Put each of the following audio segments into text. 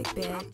bitch.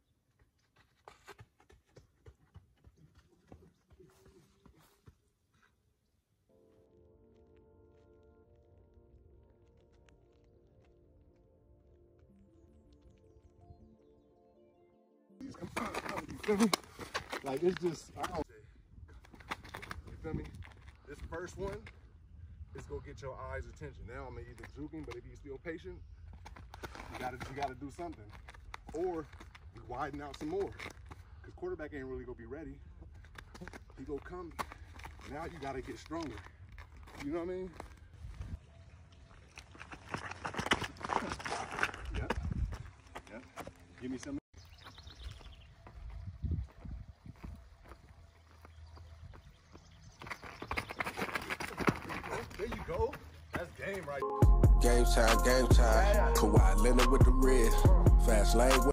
You feel me? Like, it's just, I don't, you feel me? This first one is gonna get your eyes' attention. Now I'm either juking, but if you're still patient, you gotta do something. Or you widen out some more. Because quarterback ain't really gonna be ready. He gonna come, now you gotta get stronger. You know what I mean? Yep, yep. Give me some. There you go. That's game right. Game time, game time. Kawhi Leonard with the red. Fast lane with